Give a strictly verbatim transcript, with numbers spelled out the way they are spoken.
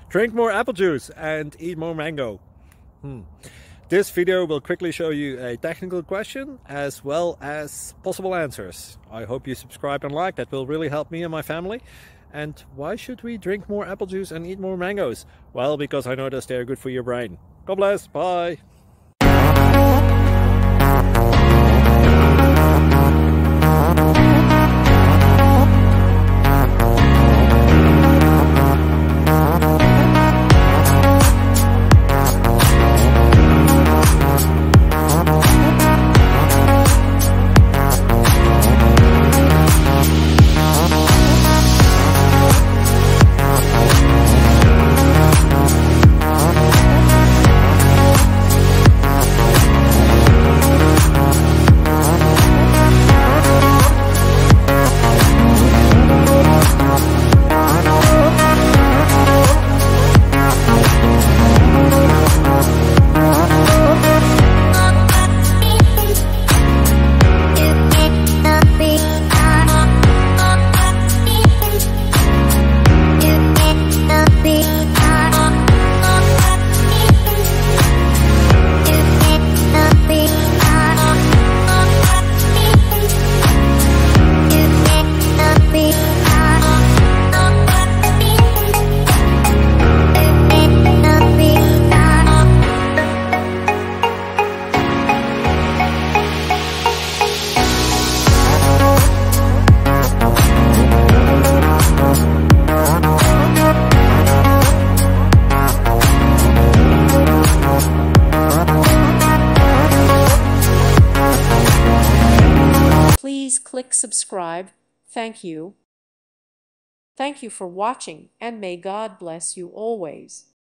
Drink more apple juice and eat more mango. Hmm. This video will quickly show you a technical question as well as possible answers. I hope you subscribe and like, that will really help me and my family. And why should we drink more apple juice and eat more mangoes? Well, because I noticed they're good for your brain. God bless, bye! Please click subscribe. Thank you. Thank you for watching, and may God bless you always.